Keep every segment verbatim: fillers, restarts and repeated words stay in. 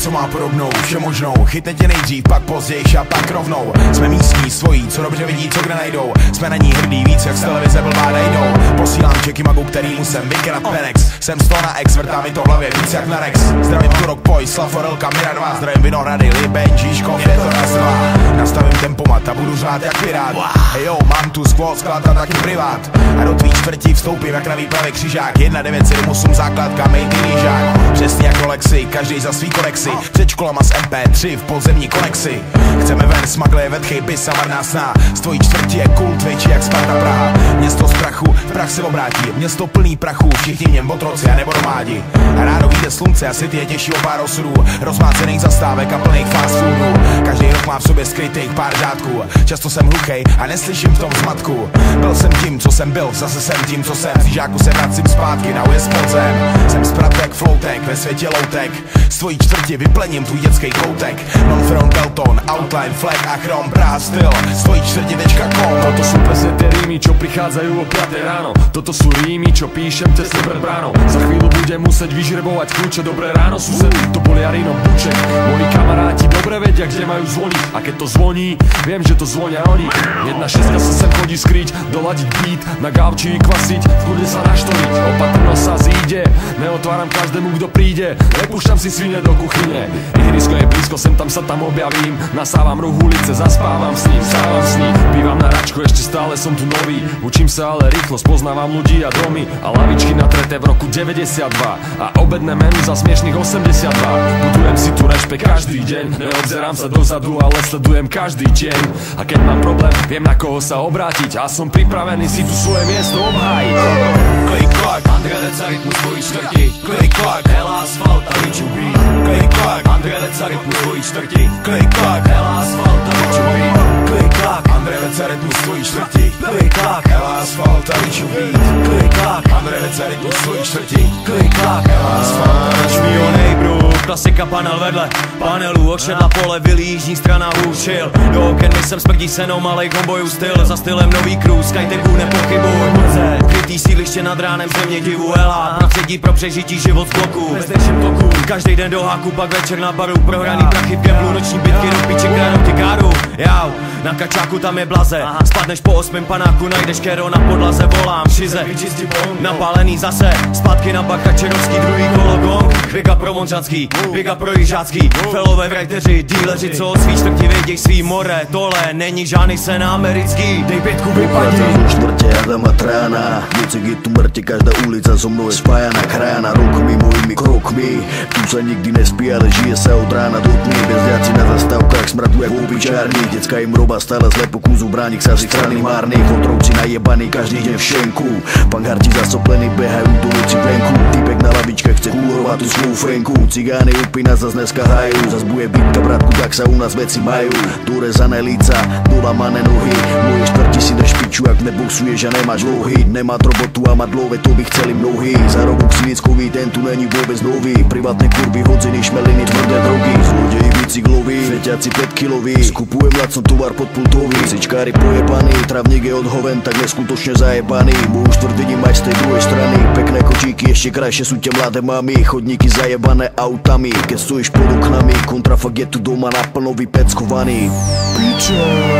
co má podobnou, všemožnou. Chytne tě nejdřív, pak později a pak rovnou. Jsme místní, svojí, co dobře vidí, co kde najdou. Jsme na ní hrdí, víc jak z televize blbá nejdou. Posílám čeky magu, který musím vykrat penex. Jsem sto na ex, vrtá mi to v hlavě víc jak na Rex. Zdravím Turok, Poj, Slaforelka, Mira dva. Zdravím Vinohrady, Libeň, Žižkov, je to raz dva. Nastavím tempomat a budu řád jak pirát. Hejo, mám tu squad, sklad a taky privát. A do tvý čtvrtí vstoupím jak na výpravě křižák. Jedna devět sedm osm základka, made in Jižák. Přesně jako Lexi, každý za svý konexy. Před školama z M P tři v podzemní konexi. Chceme ven, smagle, vedchej, bis a marná sná. Z tvojí čtvrtí je kult větší jak Sparta Praha. Město z prachu, v prach se obrátí. Město plný prachu, všichni v něm otroci a nebo domádi. A rádo vyjde slunce a city je těžší o pár osudů. Rozmácených zastávek a plných fast foodů. Každý rok má v sobě skrytých pár řádků. Často jsem hluchej a neslyším v tom zmatku. Byl jsem tím, co jsem byl, zase jsem tím, co jsem. Z žáku se vracím zpátky na ujezd pod zem. Jsem spratek, floutek, ve světě loutek. Z tvojí čtvrti vyplením tvůj dětský koutek. Non-front, Delton, outline, flag a chrom, Praha styl. Z tvojí čtvrti tečka com. Toto sú presne tie rímy, čo prichádzajú o piatej ráno. Toto sú rímy, čo píšem tesne pred bránou. Za chvíľu budem musieť vyžrebovať kľúče. Dobré ráno, sused, to bol Jarino Buček. Moji kamaráti dobre vedia, kde majú zvoniť. A keď to zvoní, viem, že to zvonia oni. Jedna šestka sa sem chodí skryť, doladiť beat, na gauči kvasiť, v kľude sa naštoriť. Opatrnosť sa zíde, neotváram každému, kto príde. Nepúšťam si svine do kuchyne. Ihrisko je blízko, sem tam sa tam objavím. Nasávam roh ulice, zaspávam s ním, sávam s ním. Bývam na Račku, ešte stále som tu nový. Učím sa ale rýchlo, spoznávam ľudí a domy. A lavičky natreté v roku deväťdesiatdva. A obedné menu za smiešných osemdesiatdva. Budujem si tu rešpekt každý deň. Neobzerám sa dozadu, ale sledujem každý deň. A keď mám problém, viem na koho sa obrátiť. A som pripravený si tu svoje miesto obhájiť. Klik klak, André Deca rytmus svojí čtvrti. Klik klak, Hela asfalt a Richu beat. Klik klak, André Deca rytmus svojí čtvrti. Klik klak, Hela asfalt a Richu beat. Klik klak, André Deca rytmus svojí čtvrti. Klik klak, Hela asfalt a Richu beat. Klik klak, André Deca rytmus svojí čtvrti. Klik klak, Hela asfalt a Richu beat. Klasika panel vedle panelu, ošedla pole, vylí jižní strana hůřil. Do oken mi sem smrdí senou, malej kombojů styl. Za stylem nový cruise, Skytechů nepochybuj. Ukrytý sídliště nad ránem, země divu Ela. Prostředí pro přežití, život z bloku. Bezdečím toku, každý den do háku, pak večer na baru. Prohraný prachy v gamblu, noční bitky do piči, kradou ti káru. Jau, na kačáku tam je blaze. Spadneš po osmém panáku, najdeš kero na podlaze, volám šize. Napálený zase, zpátky na Bakačerovský, druhý kolo gong. Big pro Monřanský, big pro Jižácký. Felové writeři, díleři, co od svý čtvrti věděj svý more. Tohle není žádný sen americký, dej pětku vypadí. Čtvrtě Adama Trána, věci tu mrtě, každá ulica so mnou je spájana krána. Rokmi, mojimi krokmi, tu se nikdy nespí, ale žije se od rána do tmy. Bezďáci na zastávkách smradu jak obyčární. Děcka jim roba stále zle po kúzu bránik sa si strany márnych. Otrouci najebaný každý deň v šenku. Pangarti zasoplení behajú do noci venku. Týpek na lavičke chce kúrovať tu svou frenku. Cigány upina zas dneska hrajú. Zas bude bitka bratku, tak sa u nás veci majú. Dorezané líca, dolamané nohy. Moje štvrti si jdeš piču, jak neboxuješ a nemáš dlouhy. Nemá robotu a má dlouhé, to by chceli mnohí. Zárobok sinickový, ten tu není vôbec nový. Privátne kurvy, hodziny, šmeliny, tvrdé drogy. Zlodeji bicykloví, feťaci päťkiloví. Skupujem lacno tovar pod pultový. Sečkári pojebaný, travník je odhoven, tak neskutočne zajebaný. Môj štvrť vidím aj z tej druhej strany. Pekné kočíky, ešte krajšie sú tie mladé mami. Chodníky zajebané autami, keď stojíš pod oknami. Kontrafakt je tu doma naplno vypeckovaný. Piče.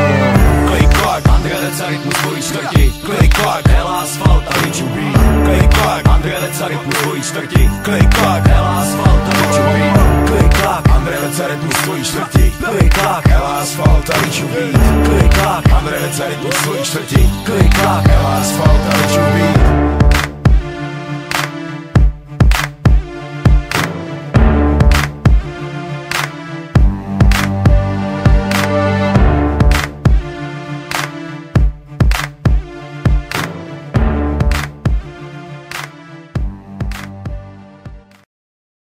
Klik klak, André Deca rytmus svojí čtvrti. Klik klak, Hela asfalt a Richu beat. Klik klak, André Deca rytmus svojí čtvrti. Klik klak, Hela asfalt a Richu beat. Klik klak, André Deca rytmus svojí čtvrti. Klik klak, Hela asfalt a Richu beat. Klik klak, André Deca rytmus svojí čtvrti. Klik klak, Hela asfalt a Richu beat.